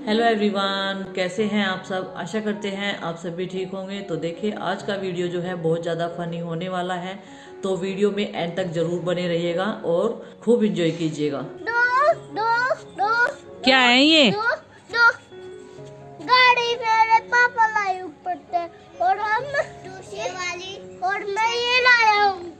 Hello everyone, कैसे हैं आप सब। आशा करते हैं आप सभी ठीक होंगे। तो देखिए, आज का वीडियो जो है बहुत ज़्यादा फनी होने वाला है, तो वीडियो में एंड तक जरूर बने रहिएगा और खूब एंजॉय कीजिएगा। क्या है ये? गाड़ी मेरे पापा लाए ऊपर से और हम दूसरी वाली और मैं ये लाया हूँ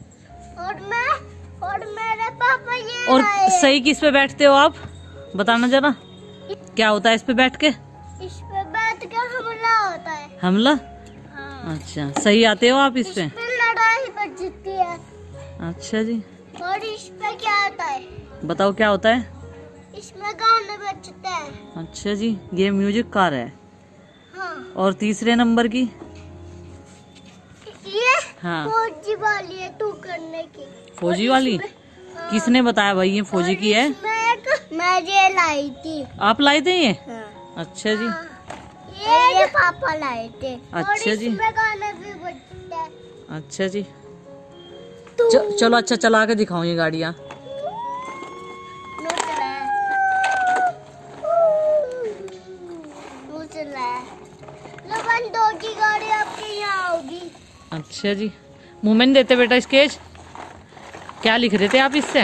और मेरे पापा ये और लाए। सही किस पे बैठते हो आप, बताना जरा। क्या होता है इस पे बैठ के? इस पे बैठ के हमला होता है। हमला? हाँ। अच्छा, सही आते हो आप इस पे? लड़ाई बजती है। अच्छा जी। और इस पे क्या होता है? बताओ क्या होता है? इसमें गाने बजते हैं। अच्छा जी, ये म्यूजिक कार है। हाँ। और तीसरे नंबर की? ये हाँ, फौजी वाली है तू करने की। फौजी वाली? हाँ। किसने बताया भाई ये फौजी की है? मैं ये लाई थी। आप लाए थे ये? हाँ। अच्छा जी। ये पापा लाए थे। अच्छा और जी। इसमें गाने भी बजते हैं। अच्छा जी। चलो अच्छा, चला के दिखाओ ये गाड़ियाँ। दो की गाड़ी आपके यहाँ होगी। अच्छा जी। मुंह में नहीं देते बेटा स्केच। क्या लिख रहे थे आप इससे?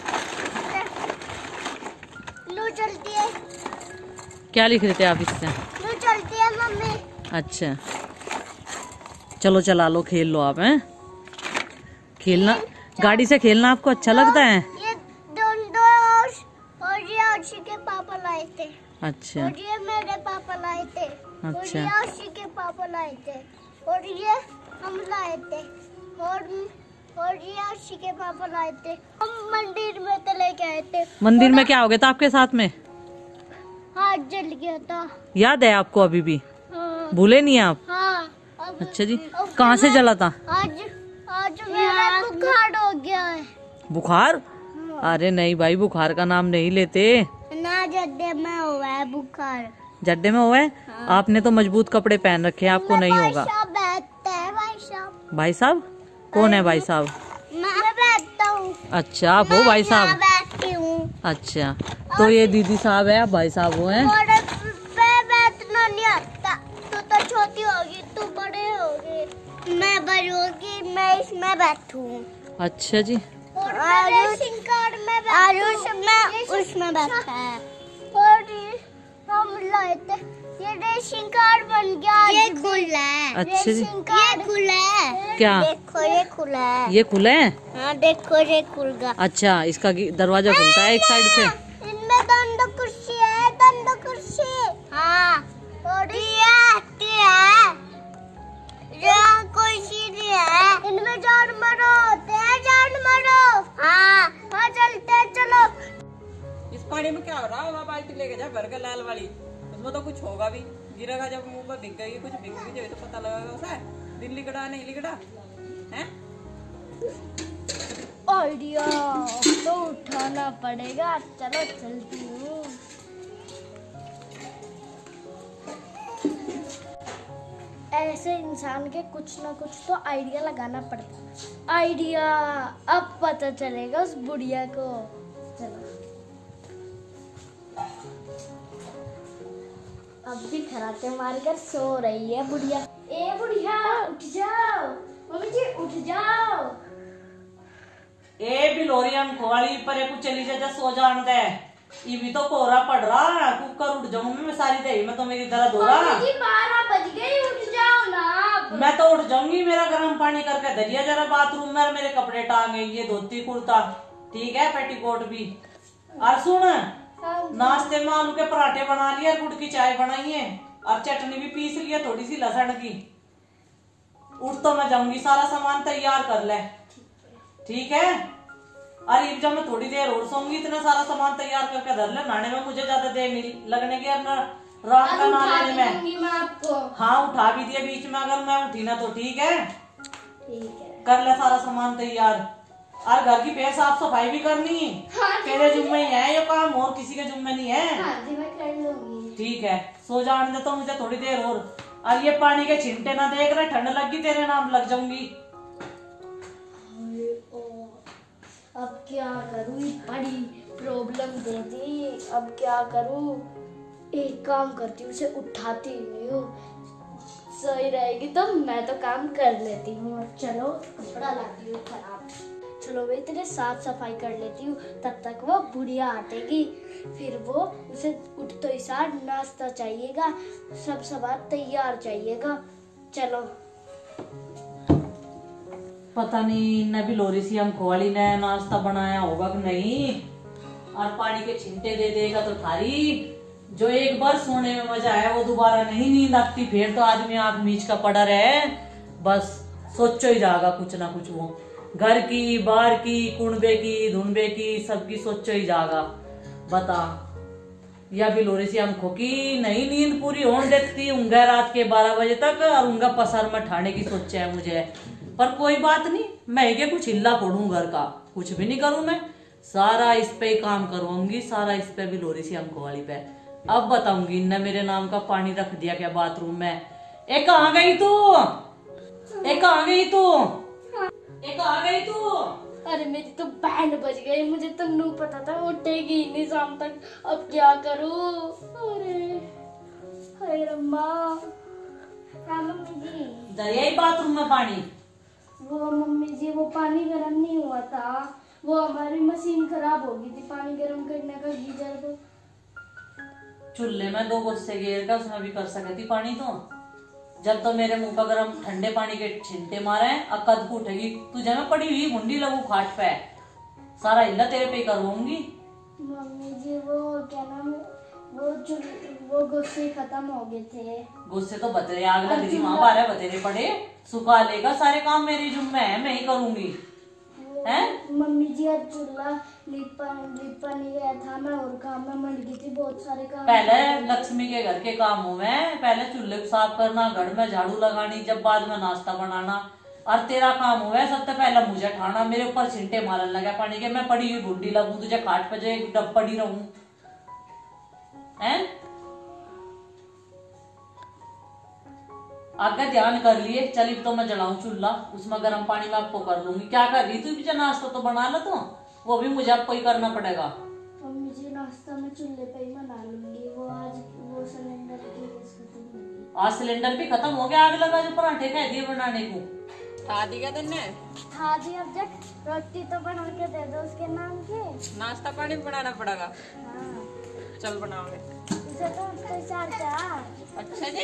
लू चलती है। क्या लिख रहे थे आप इससे? लू चलती है मम्मी। अच्छा, चलो चला लो, खेल लो आप। हैं खेलना, गाड़ी से खेलना आपको अच्छा लगता है? ये दो और ये आशी के पापा लाए थे। अच्छा। और ये मेरे पापा लाए थे। अच्छा। और ये आशी के पापा लाए थे। और ये हम लाए थे। और ये आशी के पापा लाए थे। हम मंदिर में तो लेके आए थे। मंदिर में क्या हो गया था आपके साथ में? हाथ जल गया था। याद है आपको अभी भी? हाँ। भूले नहीं आप? हाँ। अच्छा जी। कहाँ से जला था? आज मेरा बुखार हो गया है। बुखार? अरे नहीं भाई, बुखार का नाम नहीं लेते। ना जड्डे में हुआ है बुखार। जड्डे में हुआ है? हाँ। आपने तो मजबूत कपड़े पहन रखे हैं, आपको नहीं होगा। भाई साहब बैठते हैं। भाई साहब? भाई साहब कौन है? भाई साहब? मैं बैठता हूँ। अच्छा, आप हो भाई साहब? बैठती हूँ। अच्छा, तो ये दीदी साहब है, आप भाई साहब हो हैं? मैं बैठना नहीं आता। तू तो छोटी होगी, तू बड़े होगी। मैं बड़ी होगी, मैं इसमें बैठूं। अच्छा जी। और रेसिंग कार में मैं उसमें बैठा है। और हम लाए थे, ये रेसिंग कार बन गया। ये खुला है। अच्छा जी। ये खुला है। क्या? देखो ये खुला है। ये खुला है? हाँ देखो ये खुल गया। अच्छा, इसका दरवाजा खुलता है एक साइड से? इनमें दंडो कुर्सी है। दंडो कुर्सी। हाँ। और ये कोई सीढ़ी है। इनमें जानवर होते हैं। जानवर। हाँ हाँ, चलते हैं, चलो। इस पानी में क्या हो रहा होगा? बाल्टी लेके जा भर के लाल वाली, उसमें तो कुछ होगा भी। गिरेगा जब मुंह पर भीग गई, कुछ भीग गई तो पता लगेगा उसे दिन लिगड़ा नहीं लिगड़ा है। आइडिया तो उठाना पड़ेगा। चलो चलती हूँ। ऐसे इंसान के कुछ ना कुछ तो आइडिया लगाना पड़ता है। आइडिया अब पता चलेगा उस बुढ़िया को। चलो अब भी खराटे मारकर सो रही है बुढ़िया। ए बुढ़िया उठ जाओ। मम्मी जी उठ जाओ। ए बिलोरियम खोवाली पर कुछ चली जा, सो जान दे। ये भी तो कोहरा पड़ रहा है, कुकर उठ जाऊं मैं सारी दही में, तो मेरी दर्द हो रहा। मम्मी जी 12 बज गई, उठ जाओ ना। मैं तो उठ जाऊंगी, मेरा गर्म पानी करके धरिया जरा बाथरूम में, मेरे कपड़े टांगे, ये धोती कुर्ता ठीक है, पेटीकोट भी। और सुन, नाश्ते में आलू के पराठे बना लिए, गुड़ की चाय बनाई है और चटनी भी पीस लिया थोड़ी सी लहसुन की। उठ तो मैं जाऊंगी, सारा सामान तैयार कर ले ठीक है। अरे जब मैं थोड़ी देर और सोऊंगी, इतना सारा सामान तैयार करके धर ले। नहाने में मुझे ज्यादा देर नहीं लगने की, रात का नहा लेने में। मैं आपको हाँ उठा भी दिया बीच में, अगर मैं उठी ना तो ठीक है। ठीक है। कर ले सारा सामान तैयार, और घर की फिर साफ सफाई भी करनी है। हाँ, तेरे जुम्मे ही है ये काम, और किसी के जुम्मे नहीं है। हाँ जी मैं कर लूंगी। ठीक है, सो जाने दे तो मुझे थोड़ी देर और ये पानी के छिंटे ना देख रहे, ठंड लगी तेरे नाम लग जाऊंगी। अब क्या करूँ, बड़ी प्रॉब्लम दे दी। अब क्या करूँ? एक काम करती हूँ, उसे उठाती नहीं हूँ, सही रहेगी तो मैं तो काम कर लेती हूँ। चलो कपड़ा लाती हूँ खराब, चलो मैं तेरे साफ सफाई कर लेती हूँ, तब तक वो बुढ़िया आटेगी, फिर वो उसे उठते ही साथ नाश्ता चाहिएगा, सब सामान तैयार चाहिएगा। चलो पता नहीं न भी लोरी सी हम खोवाली ने नाश्ता बनाया होगा कि नहीं, और पानी के छिंटे दे देगा तो थारी जो एक बार सोने में मजा आया वो दोबारा नहीं नींद आती, फिर तो आदमी आंख मीच का पड़ा रहे, बस सोचो ही जाएगा कुछ ना कुछ, वो घर की बाहर की कुंबे की धुनबे की सबकी सोचो ही जाएगा। बता या भी लोरी सी आंखों की नहीं नींद पूरी होने देती उंगा रात के 12 बजे तक, और उंगा पसर में ठाने की सोचे है मुझे, पर कोई बात नहीं, मैं क्या कुछ हिल्ला पड़ू घर का, कुछ भी नहीं करूं मैं, सारा इस पे ही काम करूंगी, सारा इस पे भी लोरी सी आंखों वाली पे। अब बताऊंगी इनने मेरे नाम का पानी रख दिया क्या बाथरूम में। एक कहाँ गई तू, एक कहाँ गई तू, एक कहाँ गई तू। अरे मेरी तो बैंड बज गई, मुझे तो नहीं पता था उठेगी नहीं शाम तक, अब क्या करूं। अरे हाय रम्मा। हाँ मम्मी जी। दरियाई बाथरूम में पानी। वो मम्मी जी वो पानी गर्म नहीं हुआ था, वो हमारी मशीन खराब हो गई थी पानी गर्म करने का, गीजर को चूल्हे में 2 गुस्से गेर का उसमें भी कर सकती पानी, तो जब तो मेरे मुंह पर गरम ठंडे पानी के छिंटे मारे अकद को उठेगी तुझे मैं पड़ी हुई मुंडी लगू खाट पे, सारा हिल्ला तेरे पे करूंगी। मम्मी जी वो क्या नाम वो गुस्से खत्म हो गए थे। गुस्से तो बतेरे आग लग रही वहां 12 बतेरे पड़े, सुखा लेगा सारे काम मेरी जुम्मे है, मैं ही करूंगी हैं। मम्मी जी आज चूल्हा लिपा नहीं गया था, मैं और काम में मंड गई थी, बहुत सारे काम। पहले लक्ष्मी के घर के काम हुए, पहले चूल्हे को साफ करना, घर में झाड़ू लगानी, जब बाद में नाश्ता बनाना, और तेरा काम हुआ सबसे पहले मुझे ठाना, मेरे ऊपर छिंटे मारने लगा पानी के, मैं पड़ी हुई बूढ़ी लगूं तुझे खाट पे जो डब पड़ी रहूं हैं। आगे ध्यान कर लिए, चली तो मैं जलाऊं चूल्हा, उसमें गर्म पानी में आपको कर दूंगी। क्या कर रही तू भी नाश्ता तो बना लो, तो वो भी मुझे आपको ही करना पड़ेगा। मम्मी जी नाश्ता मैं चूल्हे पे ही बना लूंगी, वो आज वो सिलेंडर की गैस खत्म हो गई। आज सिलेंडर भी खत्म हो गया, आग लगा जो पराठे कह दिए बनाने को। खा दिया तुमने? खा दी, अब जब रोटी तो बना के दे दो उसके नाम की। नाश्ता पानी बनाना पड़ेगा। हाँ चल बनाओगे। उसे तो उसके साथ। अच्छा जी।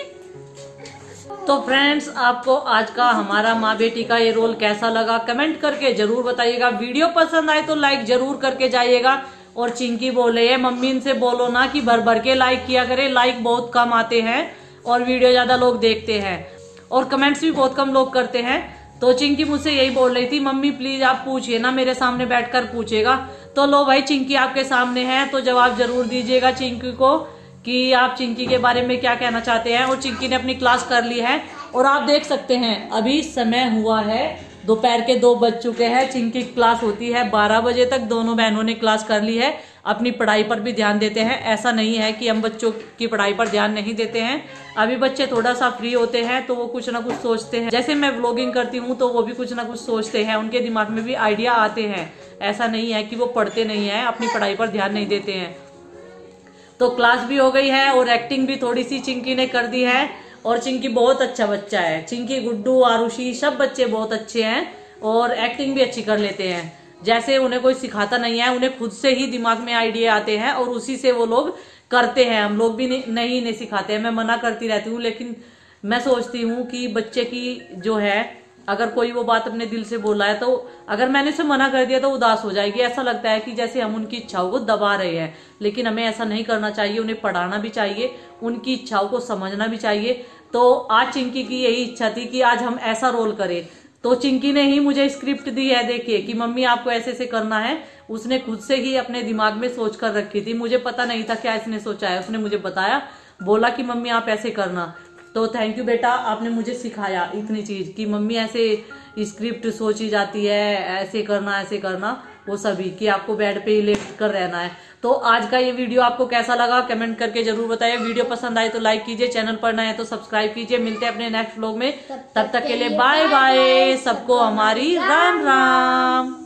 तो फ्रेंड्स आपको आज का हमारा माँ बेटी का ये रोल कैसा लगा कमेंट करके जरूर बताइएगा। वीडियो पसंद आए तो लाइक जरूर करके जाइएगा। और चिंकी बोले है मम्मी इनसे बोलो ना कि भर भर के लाइक किया करे, लाइक बहुत कम आते हैं और वीडियो ज्यादा लोग देखते हैं और कमेंट्स भी बहुत कम लोग करते हैं। तो चिंकी मुझसे यही बोल रही थी मम्मी प्लीज आप पूछिए ना, मेरे सामने बैठकर पूछेगा। तो लो भाई चिंकी आपके सामने है तो जवाब जरूर दीजिएगा चिंकी को कि आप चिंकी के बारे में क्या कहना चाहते हैं। और चिंकी ने अपनी क्लास कर ली है और आप देख सकते हैं अभी समय हुआ है दोपहर के 2 बज चुके हैं। चिंकी की क्लास होती है 12 बजे तक। दोनों बहनों ने क्लास कर ली है, अपनी पढ़ाई पर भी ध्यान देते हैं। ऐसा नहीं है कि हम बच्चों की पढ़ाई पर ध्यान नहीं देते हैं। अभी बच्चे थोड़ा सा फ्री होते हैं तो वो कुछ ना कुछ सोचते हैं। जैसे मैं व्लॉगिंग करती हूँ तो वो भी कुछ ना कुछ सोचते हैं, उनके दिमाग में भी आइडिया आते हैं। ऐसा नहीं है कि वो पढ़ते नहीं है, अपनी पढ़ाई पर ध्यान नहीं देते हैं। तो क्लास भी हो गई है और एक्टिंग भी थोड़ी सी चिंकी ने कर दी है। और चिंकी बहुत अच्छा बच्चा है। चिंकी, गुड्डू, आरुषि सब बच्चे बहुत अच्छे हैं और एक्टिंग भी अच्छी कर लेते हैं। जैसे उन्हें कोई सिखाता नहीं है, उन्हें खुद से ही दिमाग में आइडिया आते हैं और उसी से वो लोग करते हैं। हम लोग भी नहीं सिखाते हैं, मैं मना करती रहती हूँ। लेकिन मैं सोचती हूँ कि बच्चे की जो है अगर कोई वो बात अपने दिल से बोला है तो अगर मैंने उसे मना कर दिया तो उदास हो जाएगी। ऐसा लगता है कि जैसे हम उनकी इच्छाओं को दबा रहे हैं, लेकिन हमें ऐसा नहीं करना चाहिए। उन्हें पढ़ाना भी चाहिए, उनकी इच्छाओं को समझना भी चाहिए। तो आज चिंकी की यही इच्छा थी कि आज हम ऐसा रोल करें। तो चिंकी ने ही मुझे स्क्रिप्ट दी है, देखिए कि मम्मी आपको ऐसे ऐसे करना है। उसने खुद से ही अपने दिमाग में सोच कर रखी थी, मुझे पता नहीं था क्या इसने सोचा है। उसने मुझे बताया, बोला कि मम्मी आप ऐसे करना। तो थैंक यू बेटा, आपने मुझे सिखाया इतनी चीज कि मम्मी ऐसे स्क्रिप्ट सोची जाती है, ऐसे करना वो सभी कि आपको बेड पे ही लेट कर रहना है। तो आज का ये वीडियो आपको कैसा लगा कमेंट करके जरूर बताइए। वीडियो पसंद आए तो लाइक कीजिए, चैनल पर नए हैं तो सब्सक्राइब कीजिए। मिलते हैं अपने नेक्स्ट व्लॉग में, तब तक के लिए बाय बाय। सबको हमारी राम राम।